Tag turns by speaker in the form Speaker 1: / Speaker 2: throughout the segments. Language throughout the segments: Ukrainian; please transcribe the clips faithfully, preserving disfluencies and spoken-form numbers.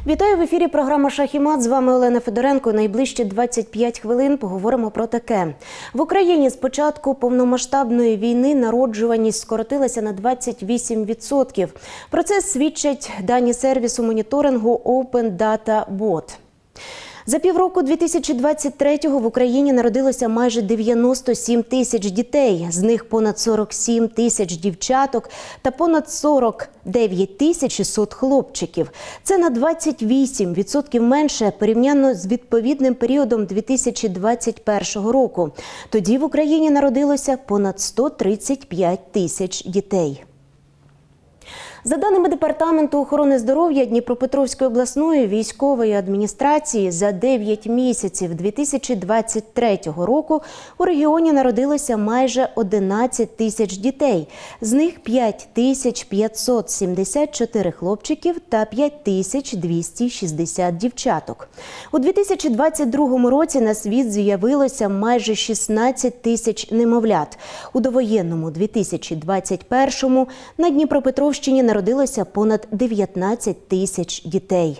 Speaker 1: Вітаю в ефірі програма «Шах і мат». З вами Олена Федоренко. Найближчі двадцять п'ять хвилин поговоримо про таке. В Україні з початку повномасштабної війни народжуваність скоротилася на двадцять вісім відсотків. Про це свідчать дані сервісу моніторингу Open Data Bot. За півроку дві тисячі двадцять третього в Україні народилося майже дев'яносто сім тисяч дітей. З них понад сорок сім тисяч дівчаток та понад сорок дев'ять тисяч шістсот хлопчиків. Це на двадцять вісім відсотків менше порівняно з відповідним періодом дві тисячі двадцять першого року. Тоді в Україні народилося понад сто тридцять п'ять тисяч дітей. За даними Департаменту охорони здоров'я Дніпропетровської обласної військової адміністрації, за дев'ять місяців дві тисячі двадцять третього року у регіоні народилося майже одинадцять тисяч дітей. З них п'ять тисяч п'ятсот сімдесят чотири хлопчиків та п'ять тисяч двісті шістдесят дівчаток. У дві тисячі двадцять другому році на світ з'явилося майже шістнадцять тисяч немовлят. У довоєнному дві тисячі двадцять першому на Дніпропетровщині народилося понад дев'ятнадцять тисяч дітей.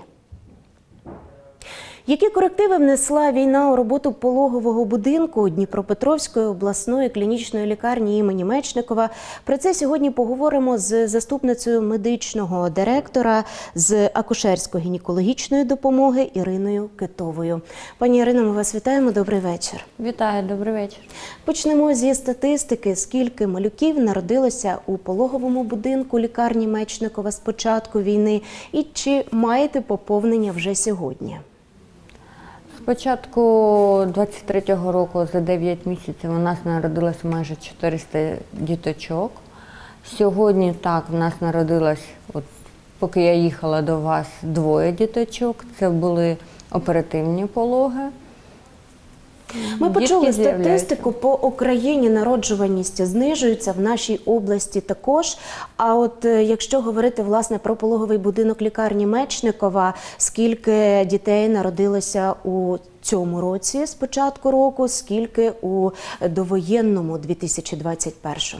Speaker 1: Які корективи внесла війна у роботу пологового будинку Дніпропетровської обласної клінічної лікарні імені Мечникова? Про це сьогодні поговоримо з заступницею медичного директора з акушерсько-гінекологічної допомоги Іриною Китовою. Пані Ірино, ми вас вітаємо. Добрий вечір.
Speaker 2: Вітаю, добрий вечір.
Speaker 1: Почнемо зі статистики. Скільки малюків народилося у пологовому будинку лікарні Мечникова з початку війни? І чи маєте поповнення вже сьогодні?
Speaker 2: З початку двадцять третього року за дев'ять місяців у нас народилось майже чотириста діточок. Сьогодні так, в нас народилось, от, поки я їхала до вас, двоє діточок. Це були оперативні пологи.
Speaker 1: Ми почули статистику, по Україні народжуваність знижується, в нашій області також. А от якщо говорити, власне, про пологовий будинок лікарні Мечникова, скільки дітей народилося у цьому році, з початку року, скільки у довоєнному дві тисячі двадцять першому?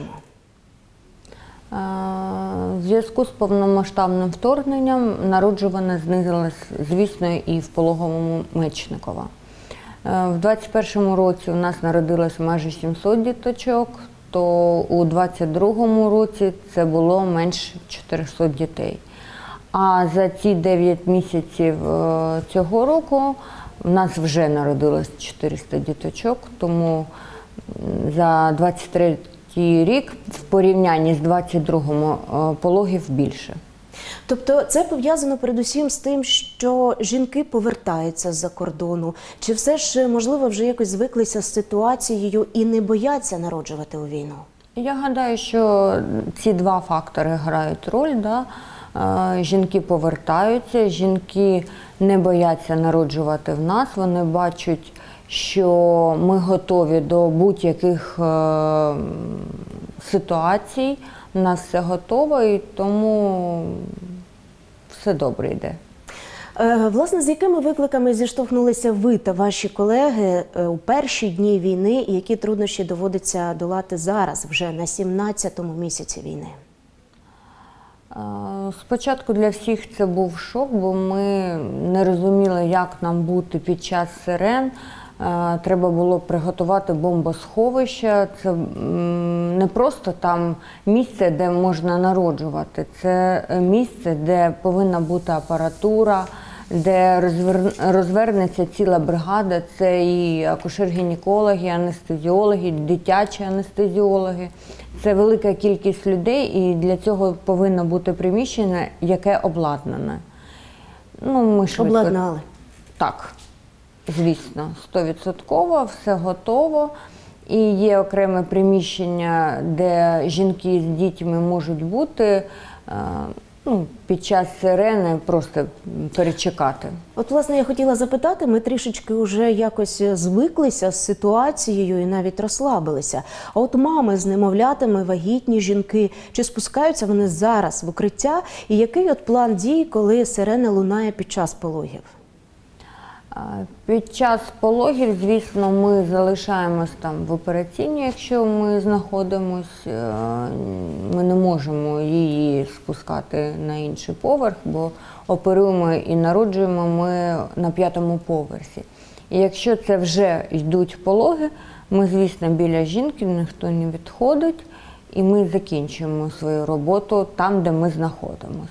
Speaker 2: В зв'язку з повномасштабним вторгненням народжуваність знизилась, звісно, і в пологовому Мечникова. В двадцять першому році у нас народилось майже сімсот діточок, то у двадцять другому році це було менше чотирьохсот дітей. А за ці дев'ять місяців цього року у нас вже народилось чотириста діточок, тому за двадцять третій рік в порівнянні з двадцять другим пологів більше.
Speaker 1: Тобто це пов'язано передусім з тим, що жінки повертаються з-за кордону? Чи все ж, можливо, вже якось звиклися з ситуацією і не бояться народжувати у війну?
Speaker 2: Я гадаю, що ці два фактори грають роль. Да? Жінки повертаються, жінки не бояться народжувати в нас, вони бачать, що ми готові до будь-яких ситуацій, у нас все готово, і тому все добре йде.
Speaker 1: Власне, з якими викликами зіштовхнулися ви та ваші колеги у перші дні війни, і які труднощі доводиться долати зараз, вже на сімнадцятому місяці війни?
Speaker 2: Спочатку для всіх це був шок, бо ми не розуміли, як нам бути під час сирен. Треба було приготувати бомбосховище. Це не просто там місце, де можна народжувати. Це місце, де повинна бути апаратура, де розвернеться ціла бригада. Це і акушер-гінекологи, анестезіологи, дитячі анестезіологи. Це велика кількість людей, і для цього повинно бути приміщення, яке обладнане. Ну, ми швидко...
Speaker 1: Обладнали?
Speaker 2: Так. Звісно, стовідсотково, все готово. І є окреме приміщення, де жінки з дітьми можуть бути ну, під час сирени, просто перечекати.
Speaker 1: От, власне, я хотіла запитати, ми трішечки вже якось звиклися з ситуацією і навіть розслабилися. А от мами з немовлятами, вагітні жінки, чи спускаються вони зараз в укриття? І який от план дій, коли сирена лунає під час пологів?
Speaker 2: Під час пологів, звісно, ми залишаємось там в операційній, якщо ми знаходимося, ми не можемо її спускати на інший поверх, бо оперуємо і народжуємо ми на п'ятому поверсі. І якщо це вже йдуть пологи, ми, звісно, біля жінки, ніхто не відходить, і ми закінчуємо свою роботу там, де ми знаходимося.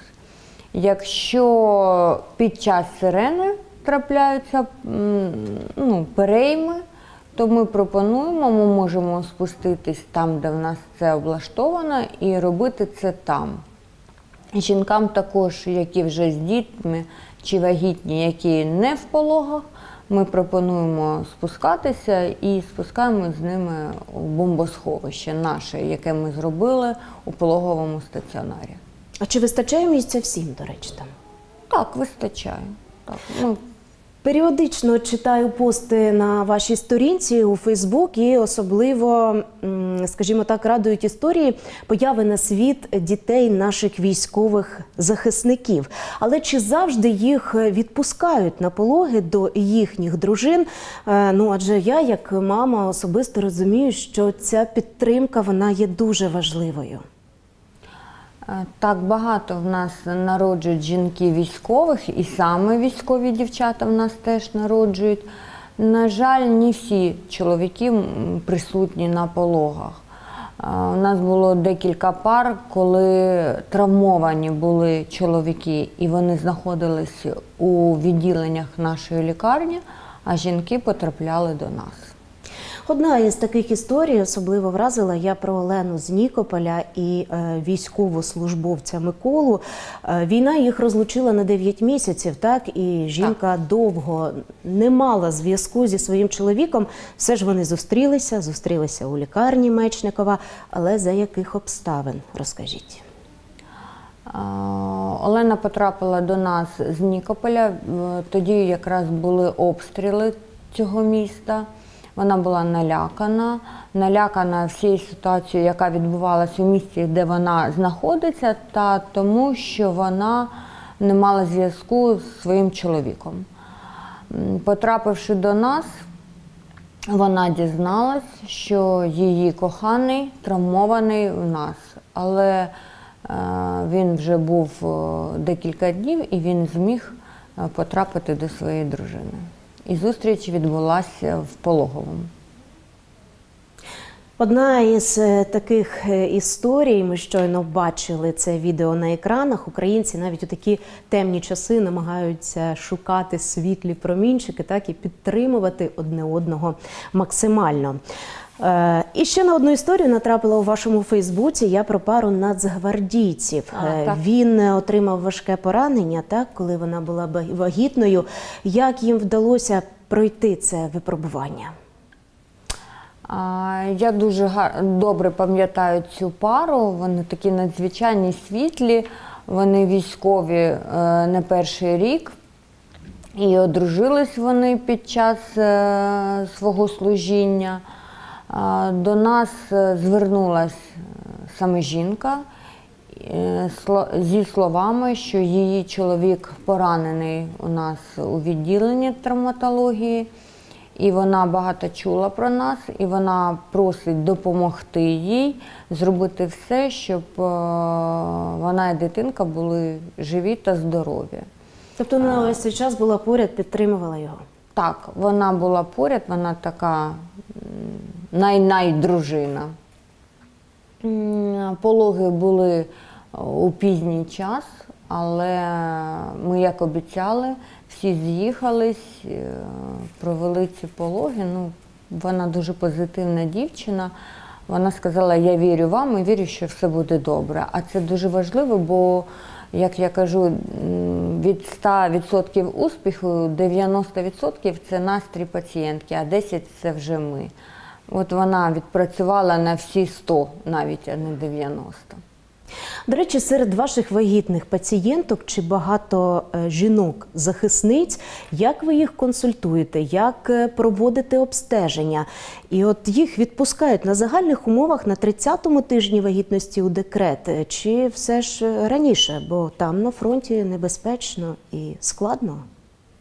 Speaker 2: Якщо під час сирени трапляються ну, перейми, то ми пропонуємо, ми можемо спуститись там, де в нас це облаштовано, і робити це там. Жінкам також, які вже з дітьми чи вагітні, які не в пологах, ми пропонуємо спускатися і спускаємо з ними у бомбосховище наше, яке ми зробили у пологовому стаціонарі.
Speaker 1: А чи вистачає місця всім, до речі, там?
Speaker 2: Так, вистачає. Так, ну.
Speaker 1: Періодично читаю пости на вашій сторінці у Фейсбук і особливо, скажімо так, радують історії появи на світ дітей наших військових захисників. Але чи завжди їх відпускають на пологи до їхніх дружин? Ну, адже я, як мама, особисто розумію, що ця підтримка, вона є дуже важливою.
Speaker 2: Так, багато в нас народжують жінки військових, і саме військові дівчата в нас теж народжують. На жаль, не всі чоловіки присутні на пологах. У нас було декілька пар, коли травмовані були чоловіки, і вони знаходились у відділеннях нашої лікарні, а жінки потрапляли до нас.
Speaker 1: Одна із таких історій особливо вразила я про Олену з Нікополя і е, військовослужбовця Миколу. Е, війна їх розлучила на дев'ять місяців, так? І жінка так. довго не мала зв'язку зі своїм чоловіком. Все ж вони зустрілися, зустрілися у лікарні Мечникова. Але за яких обставин? Розкажіть.
Speaker 2: Олена потрапила до нас з Нікополя. Тоді якраз були обстріли цього міста. Вона була налякана, налякана всією ситуацією, яка відбувалася у місті, де вона знаходиться, та тому, що вона не мала зв'язку з своїм чоловіком. Потрапивши до нас, вона дізналась, що її коханий травмований у нас, але він вже був декілька днів і він зміг потрапити до своєї дружини. І зустріч відбулася в пологовому.
Speaker 1: Одна із таких історій, ми щойно бачили це відео на екранах, українці навіть у такі темні часи намагаються шукати світлі промінчики, так, і підтримувати одне одного максимально. І ще на одну історію натрапила у вашому Фейсбуці, я про пару нацгвардійців. А, Він отримав важке поранення, так, коли вона була вагітною. Як їм вдалося пройти це випробування?
Speaker 2: Я дуже добре пам'ятаю цю пару, вони такі надзвичайні, світлі, вони військові не перший рік. І одружились вони під час свого служіння. До нас звернулася саме жінка зі словами, що її чоловік поранений у нас у відділенні травматології, і вона багато чула про нас, і вона просить допомогти їй зробити все, щоб вона і дитинка були живі та здорові.
Speaker 1: Тобто вона весь цей час була поряд, підтримувала його? Так,
Speaker 2: вона була поряд, вона така най-най дружина. Пологи були у пізній час, але ми, як обіцяли, всі з'їхались, провели ці пологи. Ну, вона дуже позитивна дівчина. Вона сказала, я вірю вам і вірю, що все буде добре. А це дуже важливо, бо, як я кажу, від ста відсотків успіху дев'яносто відсотків – це настрій пацієнтки, а десять відсотків – це вже ми. От вона відпрацювала на всі сто, навіть, а не дев'яносто.
Speaker 1: До речі, серед ваших вагітних пацієнток чи багато жінок-захисниць, як ви їх консультуєте, як проводите обстеження? І от їх відпускають на загальних умовах на тридцятому тижні вагітності у декрет, чи все ж раніше, бо там на фронті небезпечно і складно?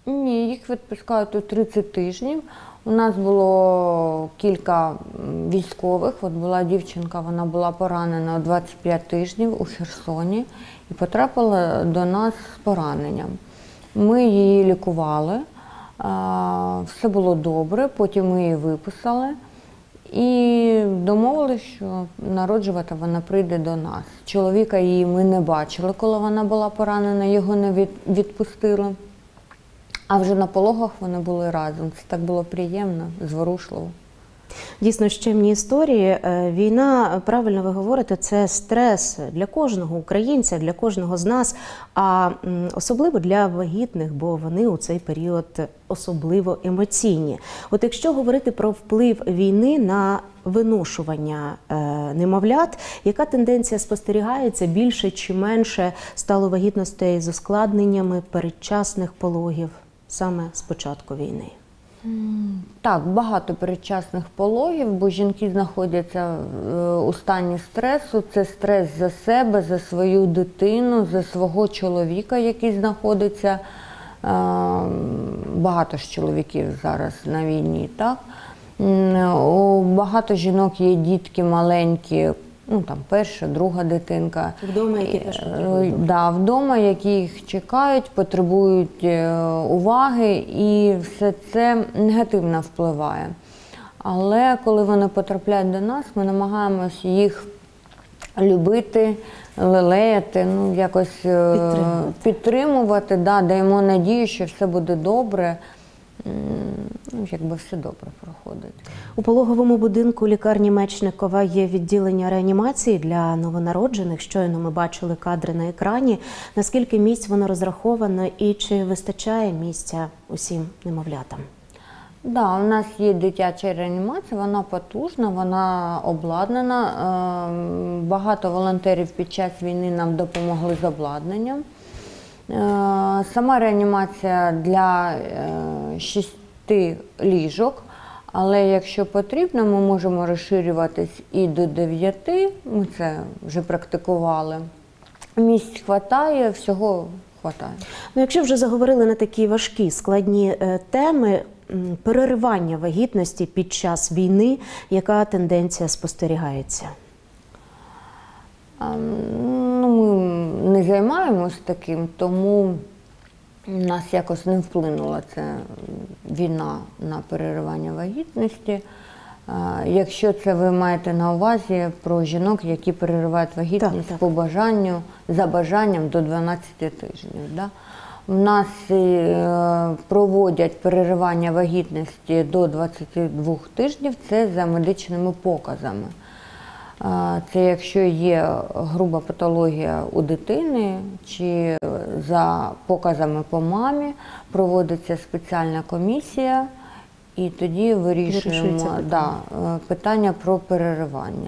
Speaker 2: Ні, їх відпускають у тридцять тижнів. У нас було кілька військових. От була дівчинка, вона була поранена у двадцять п'ять тижнів у Херсоні і потрапила до нас з пораненням. Ми її лікували, все було добре, потім ми її виписали і домовилися, що народжувати вона прийде до нас. Чоловіка її ми не бачили, коли вона була поранена, його не відпустили. А вже на пологах вони були разом. Це так було приємно, зворушливо.
Speaker 1: Дійсно, щемні історії. Війна, правильно ви говорите, це стрес для кожного українця, для кожного з нас, а особливо для вагітних, бо вони у цей період особливо емоційні. От якщо говорити про вплив війни на виношування немовлят, яка тенденція спостерігається, більше чи менше стало вагітностей з ускладненнями передчасних пологів саме з початку війни?
Speaker 2: Так, багато передчасних пологів, бо жінки знаходяться у стані стресу. Це стрес за себе, за свою дитину, за свого чоловіка, який знаходиться. Багато ж чоловіків зараз на війні, так? У багато жінок є дітки маленькі, ну там перша, друга дитинка.
Speaker 1: Вдома, які теж
Speaker 2: потребують. Да, вдома, які їх чекають, потребують уваги, і все це негативно впливає. Але коли вони потрапляють до нас, ми намагаємося їх любити, лелеяти, ну якось підтримувати, підтримувати, да, даємо надію, що все буде добре. Ну, якби все добре проходить.
Speaker 1: У пологовому будинку лікарні Мечникова є відділення реанімації для новонароджених. Щойно ми бачили кадри на екрані. Наскільки місць воно розраховано і чи вистачає місця усім немовлятам?
Speaker 2: Так, да, у нас є дитяча реанімація, вона потужна, вона обладнана. Багато волонтерів під час війни нам допомогли з обладнанням. Сама реанімація для шести ліжок, але якщо потрібно, ми можемо розширюватись і до дев'яти, ми це вже практикували. Місць хватає, всього хватає.
Speaker 1: Ну, якщо вже заговорили на такі важкі, складні теми, переривання вагітності під час війни, яка тенденція спостерігається?
Speaker 2: Ну, ми не займаємось таким, тому нас якось не вплинула ця війна на переривання вагітності. Якщо це ви маєте на увазі про жінок, які переривають вагітність так, так. по бажанню, за бажанням до дванадцяти тижнів. Да? У нас проводять переривання вагітності до двадцяти двох тижнів, це за медичними показами. Це якщо є груба патологія у дитини, чи за показами по мамі проводиться спеціальна комісія, і тоді вирішуємо питання. Да, питання про переривання.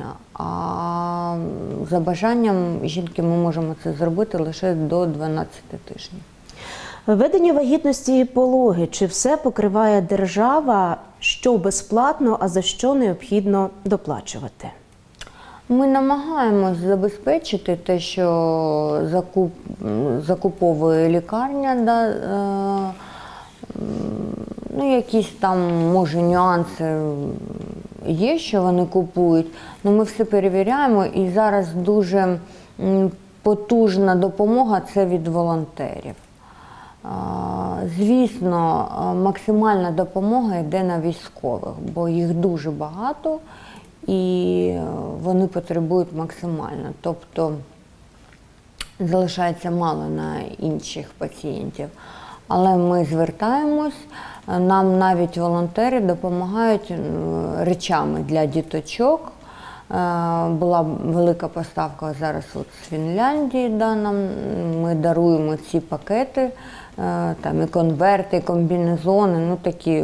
Speaker 2: А за бажанням жінки ми можемо це зробити лише до дванадцяти тижнів.
Speaker 1: Ведення вагітності і пологи. Чи все покриває держава, що безплатно, а за що необхідно доплачувати?
Speaker 2: Ми намагаємось забезпечити те, що закуп, закуповує лікарня, да, е, ну, якісь там, може, нюанси є, що вони купують, але ми все перевіряємо, і зараз дуже потужна допомога – це від волонтерів. Е, звісно, максимальна допомога йде на військових, бо їх дуже багато. І вони потребують максимально, тобто залишається мало на інших пацієнтів. Але ми звертаємось, нам навіть волонтери допомагають речами для діточок. Була велика поставка зараз от з Фінляндії, да, нам, ми даруємо ці пакети, там і конверти, і комбінезони, ну такі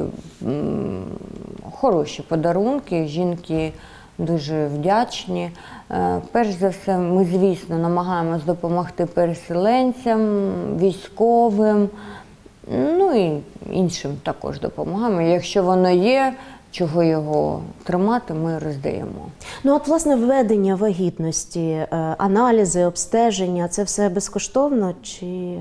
Speaker 2: хороші подарунки, жінки дуже вдячні. Перш за все, ми, звісно, намагаємось допомогти переселенцям, військовим, ну і іншим також допомагаємо. Якщо воно є, чого його тримати, ми роздаємо.
Speaker 1: Ну от, власне, введення вагітності, аналізи, обстеження – це все безкоштовно чи…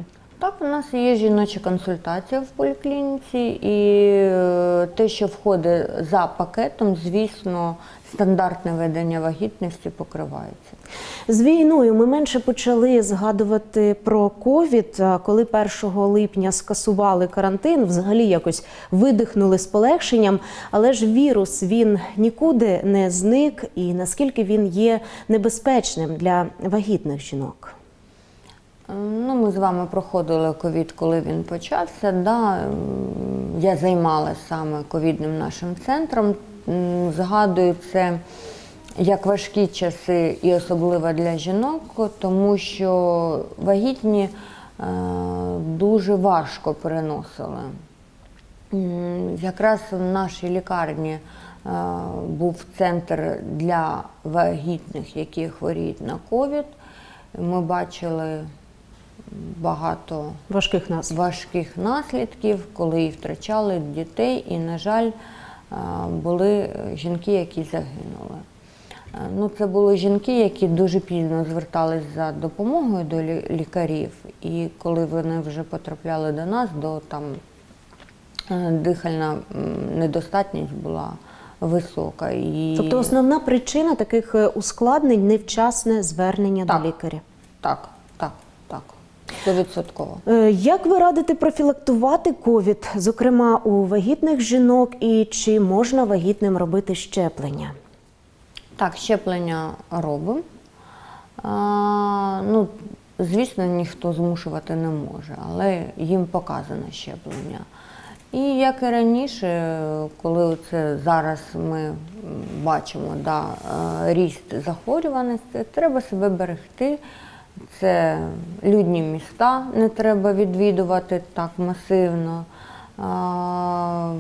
Speaker 2: Так, у нас є жіноча консультація в поліклініці, і е, те, що входить за пакетом, звісно, стандартне ведення вагітності покривається.
Speaker 1: З війною ми менше почали згадувати про ковід, а коли першого липня скасували карантин, взагалі якось видихнули з полегшенням, але ж вірус, він нікуди не зник, і наскільки він є небезпечним для вагітних жінок?
Speaker 2: Ну, ми з вами проходили ковід, коли він почався. Да, я займалася саме ковідним нашим центром. Згадую це як важкі часи і особливо для жінок, тому що вагітні е, дуже важко переносили. Якраз в нашій лікарні е, був центр для вагітних, які хворіють на ковід. Ми бачили багато
Speaker 1: Важких наслідків.
Speaker 2: важких наслідків, коли і втрачали дітей, і, на жаль, були жінки, які загинули. Ну, це були жінки, які дуже пізно звертались за допомогою до лікарів, і коли вони вже потрапляли до нас, до там дихальна недостатність була висока. І...
Speaker 1: Тобто основна причина таких ускладнень – невчасне звернення
Speaker 2: так,
Speaker 1: до лікаря?
Speaker 2: Так, так, так. Стовідсотково.
Speaker 1: Як ви радите профілактувати ковід, зокрема у вагітних жінок, і чи можна вагітним робити щеплення?
Speaker 2: Так, щеплення робимо. А, ну, звісно, ніхто змушувати не може, але їм показано щеплення. І як і раніше, коли це зараз ми бачимо да, ріст захворюваності, треба себе берегти. Це людні міста, не треба відвідувати так масивно, а,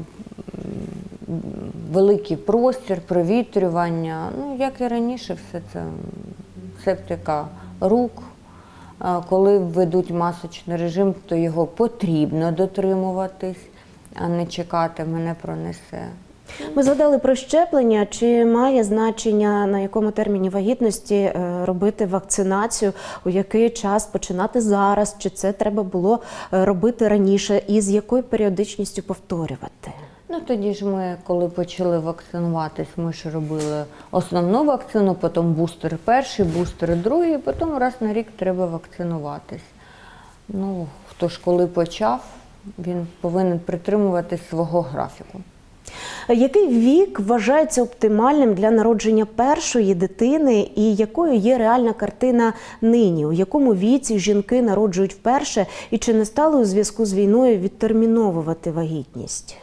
Speaker 2: великий простір, провітрювання. Ну, як і раніше, все це септика рук. А, коли ведуть масочний режим, то його потрібно дотримуватись, а не чекати, мене пронесе.
Speaker 1: Ми згадали про щеплення. Чи має значення, на якому терміні вагітності робити вакцинацію, у який час починати зараз, чи це треба було робити раніше, і з якою періодичністю повторювати?
Speaker 2: Ну, тоді ж ми, коли почали вакцинуватись, ми ж робили основну вакцину, потім бустер перший, бустер другий, потім раз на рік треба вакцинуватись. Ну, хто ж коли почав, він повинен притримуватись свого графіку.
Speaker 1: Який вік вважається оптимальним для народження першої дитини і якою є реальна картина нині? У якому віці жінки народжують вперше і чи не стали у зв'язку з війною відтерміновувати вагітність?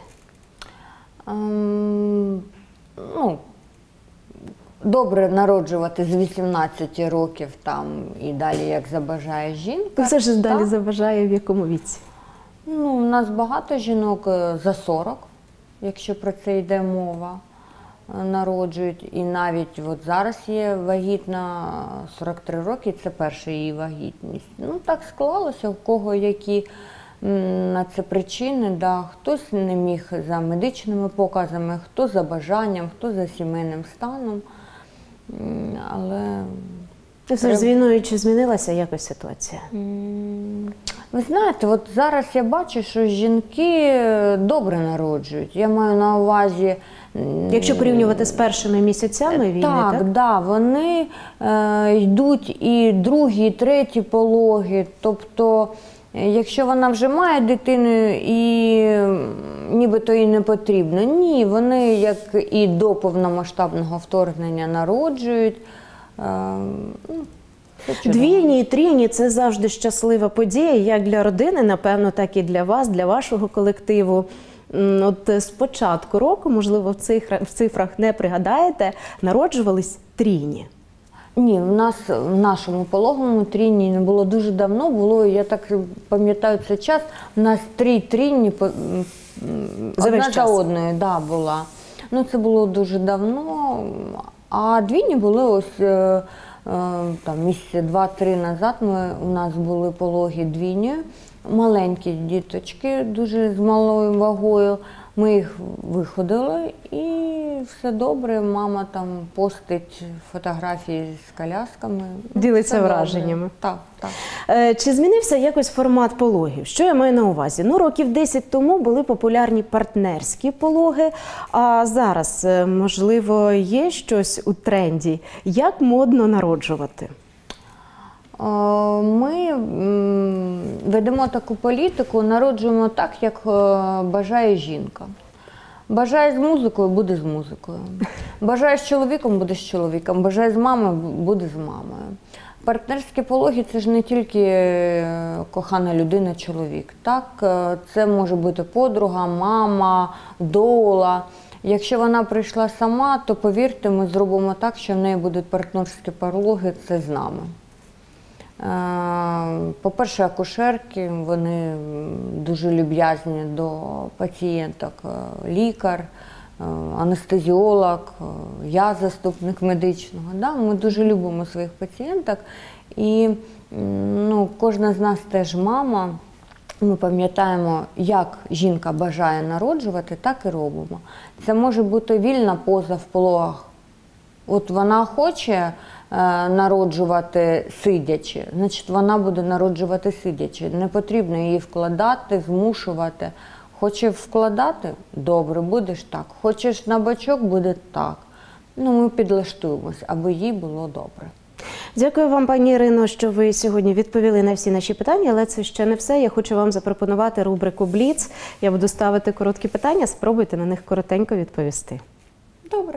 Speaker 2: Ем, ну, добре народжувати з вісімнадцяти років там і далі, як забажає жінка.
Speaker 1: Все ж далі
Speaker 2: так?
Speaker 1: забажає в якому віці?
Speaker 2: Ну, у нас багато жінок за сорок. Якщо про це йде мова, народжують. І навіть от зараз є вагітна сорок три роки, це перша її вагітність. Ну, так склалося, у кого які на це причини. Да. Хтось не міг за медичними показами, хто за бажанням, хто за сімейним станом. Але...
Speaker 1: Все ж з війною чи змінилася якось ситуація?
Speaker 2: Ви знаєте, от зараз я бачу, що жінки добре народжують. Я маю на увазі...
Speaker 1: Якщо порівнювати з першими місяцями війни, так?
Speaker 2: Так, да, вони е, йдуть і другі, і треті пологи. Тобто, якщо вона вже має дитину і нібито їй не потрібно, ні, вони, як і до повномасштабного вторгнення, народжують. Е,
Speaker 1: Двійні і трійні – це завжди щаслива подія, як для родини, напевно, так і для вас, для вашого колективу. От з початку року, можливо, в цифрах, в цифрах не пригадаєте, народжувались трійні.
Speaker 2: Ні, в нас в нашому пологовому трійні не було дуже давно, було, я так пам'ятаю цей час, у нас три трійні одна за одною да, була. Ну, це було дуже давно, а двійні були ось... Там місяці два-три назад ми, у нас були пологи двійні, маленькі діточки, дуже з малою вагою. Ми їх виходили і все добре. Мама там постить фотографії з колясками.
Speaker 1: Ділиться
Speaker 2: Все добре.
Speaker 1: враженнями.
Speaker 2: Так, так.
Speaker 1: Е, Чи змінився якось формат пологів? Що я маю на увазі? Ну, років десять тому були популярні партнерські пологи, а зараз, е, можливо, є щось у тренді? Як модно народжувати?
Speaker 2: Е, Ми м, ведемо таку політику, народжуємо так, як е, бажає жінка. Бажає з музикою – буде з музикою. Бажає з чоловіком – буде з чоловіком. Бажає з мамою – буде з мамою. Партнерські пологи – це ж не тільки е, кохана людина, чоловік. Так, е, це може бути подруга, мама, доула. Якщо вона прийшла сама, то повірте, ми зробимо так, що в неї будуть партнерські пологи – це з нами. По-перше, акушерки, вони дуже люб'язні до пацієнток, лікар, анестезіолог, я заступник медичного. Да? Ми дуже любимо своїх пацієнток і ну, кожна з нас теж мама. Ми пам'ятаємо, як жінка бажає народжувати, так і робимо. Це може бути вільна поза в пологах. От вона хоче е, народжувати сидячи, значить вона буде народжувати сидячи. Не потрібно її вкладати, змушувати. Хоче вкладати – добре, будеш так. Хочеш на бочок – буде так. Ну, ми підлаштуємось, аби їй було добре.
Speaker 1: Дякую вам, пані Ірино, що ви сьогодні відповіли на всі наші питання, але це ще не все. Я хочу вам запропонувати рубрику «Бліц». Я буду ставити короткі питання, спробуйте на них коротенько відповісти.
Speaker 2: Добре.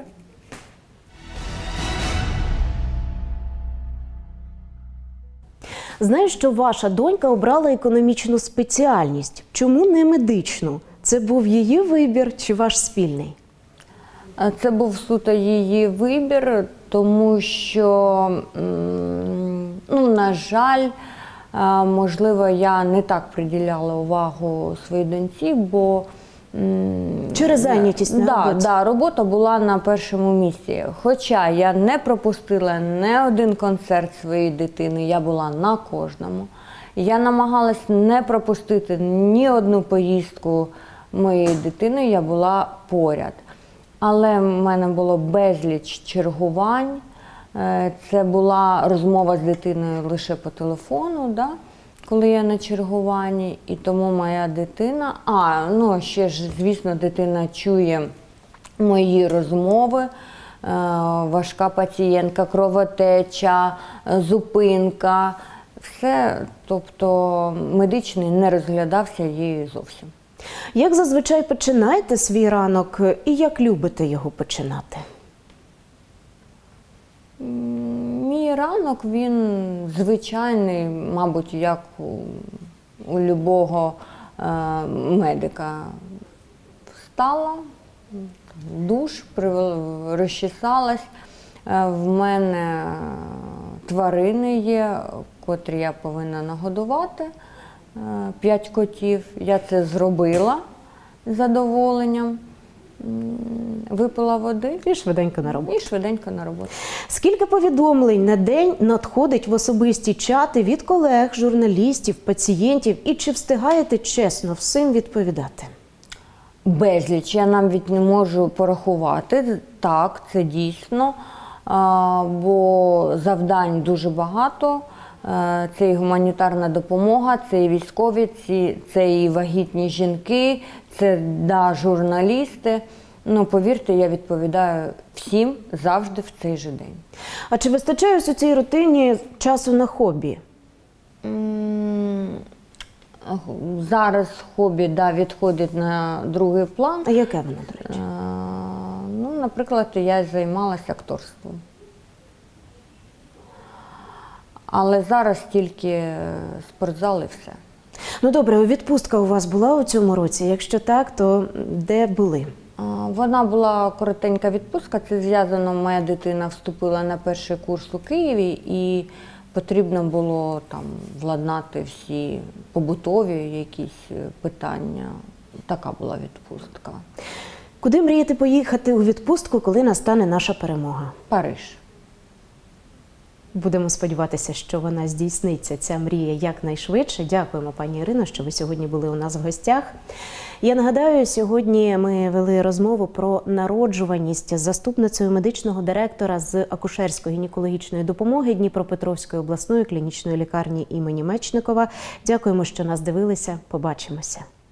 Speaker 1: Знаю, що ваша донька обрала економічну спеціальність. Чому не медичну? Це був її вибір чи ваш спільний?
Speaker 2: Це був суто її вибір, тому що, ну, на жаль, можливо, я не так приділяла увагу своїй доньці, бо
Speaker 1: через зайнятість на
Speaker 2: да,
Speaker 1: роботі?
Speaker 2: да, робота була на першому місці. Хоча я не пропустила не один концерт своєї дитини, я була на кожному. Я намагалась не пропустити ні одну поїздку моєї дитини, я була поряд. Але в мене було безліч чергувань. Це була розмова з дитиною лише по телефону, да? Коли я на чергуванні. І тому моя дитина, а, ну ще ж, звісно, дитина чує мої розмови. Важка пацієнтка, кровотеча, зупинка. Все, тобто медичний не розглядався її зовсім.
Speaker 1: Як зазвичай починаєте свій ранок і як любите його починати?
Speaker 2: Мій ранок, він звичайний, мабуть, як у, у любого е, медика. Встала, душ, привела, розчесалась. Е, в мене тварини є, котрі я повинна нагодувати. П'ять котів. Я це зробила з задоволенням. Випила води.
Speaker 1: І швиденько на роботу.
Speaker 2: І швиденько на роботу.
Speaker 1: Скільки повідомлень на день надходить в особисті чати від колег, журналістів, пацієнтів? І чи встигаєте чесно всім відповідати?
Speaker 2: Безліч. Я навіть не можу порахувати. Так, це дійсно. Бо завдань дуже багато. Це і гуманітарна допомога, це і військові, це і вагітні жінки, це, да, журналісти. Ну, повірте, я відповідаю всім завжди в цей же день.
Speaker 1: А чи вистачає у цій рутині часу на хобі?
Speaker 2: Зараз хобі, да, відходить на другий план.
Speaker 1: А яке воно, до речі?
Speaker 2: Ну, наприклад, я займалася акторством. Але зараз тільки спортзал і все.
Speaker 1: Ну добре, відпустка у вас була у цьому році? Якщо так, то де були?
Speaker 2: Вона була коротенька відпустка. Це зв'язано, моя дитина вступила на перший курс у Києві і потрібно було там владнати всі побутові якісь питання. Така була відпустка.
Speaker 1: Куди мрієте поїхати у відпустку, коли настане наша перемога?
Speaker 2: Париж.
Speaker 1: Будемо сподіватися, що вона здійсниться, ця мрія, якнайшвидше. Дякуємо, пані Ірино, що ви сьогодні були у нас в гостях. Я нагадаю, сьогодні ми вели розмову про народжуваність з заступницею медичного директора з акушерсько-гінекологічної допомоги Дніпропетровської обласної клінічної лікарні імені Мечникова. Дякуємо, що нас дивилися. Побачимося.